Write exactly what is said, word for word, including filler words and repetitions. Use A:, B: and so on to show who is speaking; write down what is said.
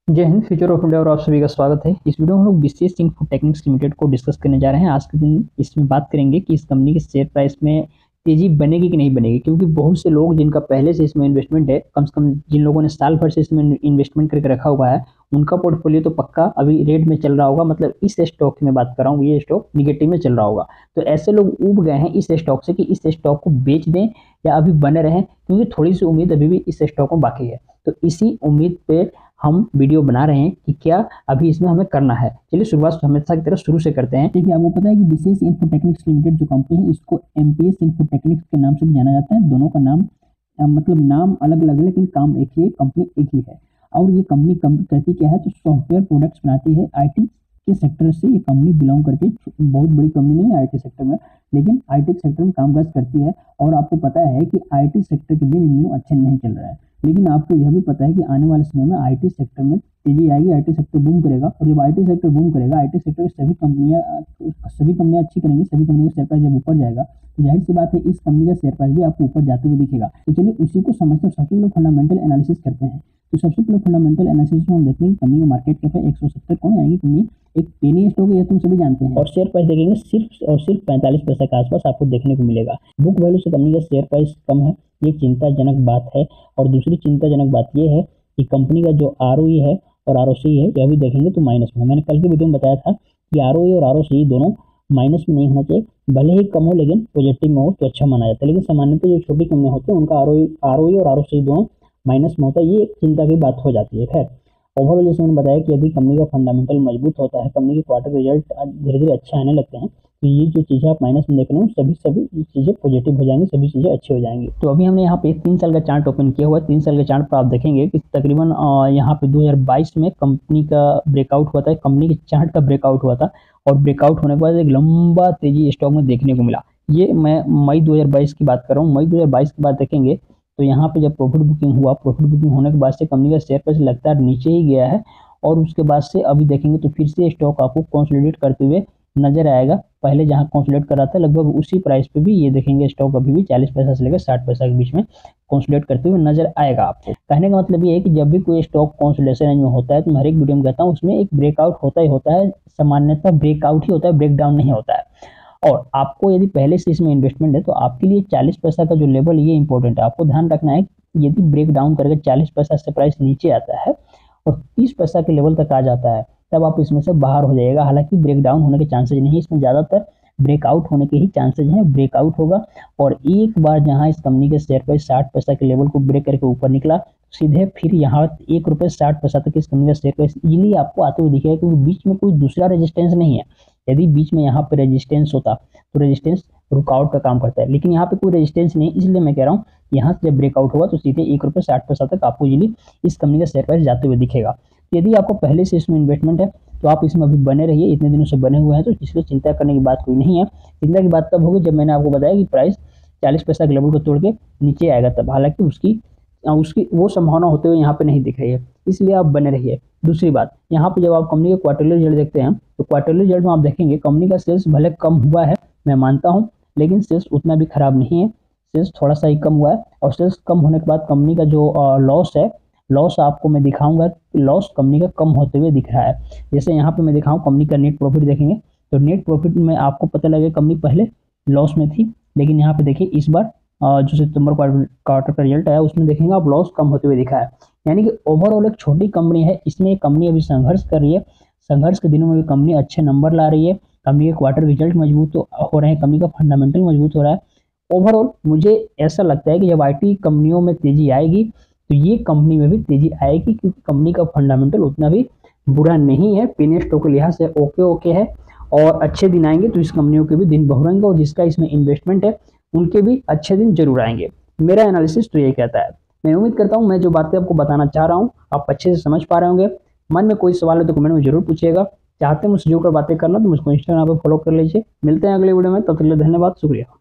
A: जय Hind. Future of India और आप सभी का स्वागत है। इस वीडियो में हम लोग बीसीएस इंफो टेक्निक्स लिमिटेड को डिस्कस करने जा रहे हैं। आज के दिन इसमें बात करेंगे कि इस कंपनी के शेयर प्राइस में तेजी बनेगी कि नहीं बनेगी, क्योंकि बहुत से लोग जिनका पहले से इसमें इन्वेस्टमेंट है, कम से कम जिन लोगों ने साल भर से इसमें इन्वेस्टमेंट करके रखा हुआ है, उनका पोर्टफोलियो तो पक्का अभी रेड में चल रहा होगा। मतलब इस स्टॉक की मैं बात कर रहा हूँ, ये स्टॉक निगेटिव में चल रहा होगा। तो ऐसे लोग उब गए हैं इस स्टॉक से कि इस स्टॉक को बेच दें या अभी बने रहें, क्योंकि थोड़ी सी उम्मीद अभी भी इस स्टॉक में बाकी है। तो इसी उम्मीद पे हम वीडियो बना रहे हैं कि क्या अभी इसमें हमें करना है। चलिए शुरुआत हमेशा की तरह शुरू से करते हैं। देखिए, आपको पता है कि बीसीएस इंफो टेक्निक्स लिमिटेड जो कंपनी है, इसको एमपीएस इंफो टेक्निक्स के नाम से भी जाना जाता है। दोनों का नाम अ, मतलब नाम अलग अलग है, लेकिन काम एक ही है, कंपनी एक ही है। और ये कंपनी कंपनी करती क्या है, तो सॉफ्टवेयर प्रोडक्ट्स बनाती है। आईटी के सेक्टर से ये कंपनी बिलोंग करती है। बहुत बड़ी कंपनी नहीं है आईटी सेक्टर में, लेकिन आईटी सेक्टर में कामकाज करती है। और आपको पता है कि आईटी सेक्टर के दिन इन दिनों अच्छे नहीं चल रहा है, लेकिन आपको यह भी पता है कि आने वाले समय में आईटी सेक्टर में तेजी आएगी, आईटी सेक्टर बूम करेगा। और जब आईटी सेक्टर बूम करेगा, आईटी सेक्टर की सभी कंपनियां सभी कंपनियां अच्छी करेंगी, सभी कंपनियों का शेयर प्राइस जब ऊपर जाएगा, तो जाहिर सी बात है इस कंपनी का शेयर प्राइस भी आपको ऊपर जाते हुए दिखेगा। तो चलिए उसी को समझते हैं। सबसे पहले फंडामेंटल एनालिसिस करते हैं। तो सबसे पहले फंडामेंटल एनालिसिस में हम देखते हैं कि कंपनी का मार्केट कैप है एक सौ सत्तर करोड़, यानी कि कंपनी एक पेनी स्टॉक है, यह तुम सभी जानते हैं। और शेयर प्राइस देखेंगे सिर्फ और सिर्फ पैंतालीस पैसे के आसपास आपको देखने को मिलेगा। बुक वैल्यू से कंपनी का शेयर प्राइस कम है, ये चिंताजनक बात है। और दूसरी चिंताजनक बात यह है कि कंपनी का जो आरओई है और आरओसी है, यह भी देखेंगे तो माइनस में। मैंने कल के वीडियो में बताया था कि आरओई और आरओसी दोनों माइनस में नहीं होना चाहिए, भले ही कम हो लेकिन पॉजिटिव में हो तो अच्छा माना जाता है। लेकिन सामान्यतः जो छोटी कंपनियां होती हैं उनका आरओई आरओई और आरओसी दोनों माइनस में होता है, ये एक चिंता की बात हो जाती है। खैर, ओवरऑल जैसे मैंने बताया कि यदि कंपनी का फंडामेंटल मजबूत होता है, कंपनी के क्वार्टर रिजल्ट धीरे धीरे अच्छे आने लगते हैं, तो ये जो चीज़ें आप माइनस में देख रहे हो सभी सभी चीज़ें पॉजिटिव हो जाएंगी, सभी चीज़ें अच्छी हो जाएंगी। तो अभी हमने यहाँ पे तीन साल का चार्ट ओपन किया हुआ है। तीन साल के चार्ट पर आप देखेंगे कि तकरीबन यहाँ पे दो हज़ार बाईस में कंपनी का ब्रेकआउट हुआ था, कंपनी के चार्ट का ब्रेकआउट हुआ था। और ब्रेकआउट होने के बाद एक लंबा तेजी स्टॉक में देखने को मिला। ये मैं मई दो हज़ार बाईस की बात कर रहा हूँ। मई दो हज़ार बाईस के बाद देखेंगे तो यहाँ पे जब प्रॉफिट बुकिंग हुआ, प्रॉफिट बुकिंग होने के बाद से कंपनी का शेयर प्राइस लगातार नीचे ही गया है। और उसके बाद से अभी देखेंगे तो फिर से स्टॉक आपको कंसोलिडेट करते हुए नजर आएगा। पहले जहां कंसोलिडेट कर रहा था लगभग उसी प्राइस पे भी ये देखेंगे स्टॉक अभी भी चालीस पैसा से लेकर साठ पैसा के बीच में कंसोलिडेट करते हुए नजर आएगा आपको। कहने का मतलब ये है कि जब भी कोई स्टॉक कंसोलिडेशन रेंज में होता है, तो मैं हर एक वीडियो में कहता हूँ उसमें एक ब्रेकआउट होता ही होता है। सामान्यतः ब्रेकआउट ही होता है, ब्रेकडाउन नहीं होता है। और आपको यदि पहले से इसमें इन्वेस्टमेंट है, तो आपके लिए चालीस पैसा का जो लेवल ये इंपॉर्टेंट है। आपको ध्यान रखना है यदि ब्रेक डाउन करके चालीस पैसा से प्राइस नीचे आता है और तीस पैसा के लेवल तक आ जाता है, तब आप इसमें से बाहर हो जाएगा। हालांकि ब्रेक डाउन होने के चांसेज नहीं, इसमें ज़्यादातर ब्रेकआउट होने के ही चांसेज हैं। ब्रेकआउट होगा और एक बार जहां इस कंपनी के शेयर प्राइस साठ पैसा के लेवल को ब्रेक करके ऊपर निकला, सीधे फिर यहाँ एक रुपये साठ पैसा तक इस कंपनी का शेयर प्राइस इजीली आपको आते हुए दिखेगा, क्योंकि बीच में कोई दूसरा रेजिस्टेंस नहीं है। यदि बीच में यहाँ पे रेजिस्टेंस होता तो रेजिस्टेंस रुकावट का काम करता है, लेकिन यहाँ पे कोई रेजिस्टेंस नहीं, इसलिए मैं कह रहा हूँ यहाँ से जब ब्रेकआउट होगा तो सीधे एक रुपये साठ पैसा तक आपको इजीली इस कंपनी का शेयर प्राइस जाते हुए दिखेगा। यदि आपको पहले से इसमें इन्वेस्टमेंट है तो आप इसमें अभी बने रहिए, इतने दिनों से बने हुए हैं, तो इसको चिंता करने की बात कोई नहीं है। चिंता की बात तब होगी जब मैंने आपको बताया कि प्राइस चालीस पैसा के लेवल को तोड़ के नीचे आएगा तब। हालांकि उसकी उसकी वो संभावना होते हुए यहाँ पे नहीं दिख रही है, इसलिए आप बने रहिए। दूसरी बात, यहाँ पे जब आप कंपनी के क्वार्टरली रिजल्ट देखते हैं, तो क्वार्टरली रिजल्ट में आप देखेंगे कंपनी का सेल्स भले कम हुआ है, मैं मानता हूँ, लेकिन सेल्स उतना भी खराब नहीं है। सेल्स थोड़ा सा ही कम हुआ है, और सेल्स कम होने के बाद कंपनी का जो लॉस है, लॉस आपको मैं दिखाऊंगा, लॉस कंपनी का कम होते हुए दिख रहा है। जैसे यहाँ पे मैं दिखाऊं कंपनी का नेट प्रॉफिट देखेंगे, तो नेट प्रॉफिट में आपको पता लगे कंपनी पहले लॉस में थी, लेकिन यहाँ पे देखिए इस बार जो सितंबर क्वार्टर का रिजल्ट आया उसमें देखेंगे आप लॉस कम होते हुए दिखा है। यानी कि ओवरऑल एक छोटी कंपनी है, इसमें कंपनी अभी संघर्ष कर रही है। संघर्ष के दिनों में भी कंपनी अच्छे नंबर ला रही है, कंपनी के क्वार्टर रिजल्ट मजबूत हो रहे हैं, कंपनी का फंडामेंटल मजबूत हो रहा है। ओवरऑल मुझे ऐसा लगता है कि जब आईटी कंपनियों में तेजी आएगी तो ये कंपनी में भी तेजी आएगी, क्योंकि कंपनी का फंडामेंटल उतना भी बुरा नहीं है। पेनी स्टॉक के लिहाज से ओके ओके है, और अच्छे दिन आएंगे तो इस कंपनियों के भी दिन बहुरेंगे, और जिसका इसमें इन्वेस्टमेंट है उनके भी अच्छे दिन जरूर आएंगे। मेरा एनालिसिस तो ये कहता है। मैं उम्मीद करता हूँ मैं जो बातें आपको बताना चाह रहा हूँ आप अच्छे से समझ पा रहे होंगे। मन में कोई सवाल है तो कमेंट में जरूर पूछिएगा। चाहते हैं मुझसे जुड़कर बातें करना तो मुझको इंस्टाग्राम पर फॉलो कर लीजिए। मिलते हैं अगले वीडियो में, तब तक के लिए धन्यवाद, शुक्रिया।